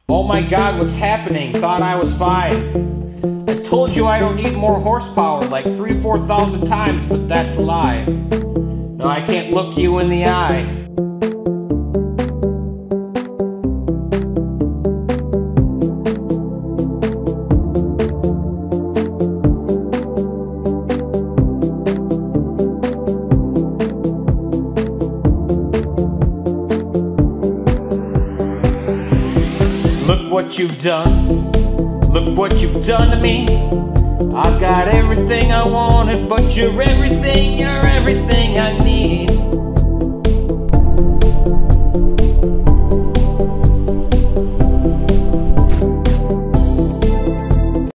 Oh my God, what's happening? Thought I was fine. I told you I don't need more horsepower like 3,000 or 4,000 times, but that's a lie. No, I can't look you in the eye. Look what you've done, look what you've done to me. I've got everything I wanted, but you're everything I need.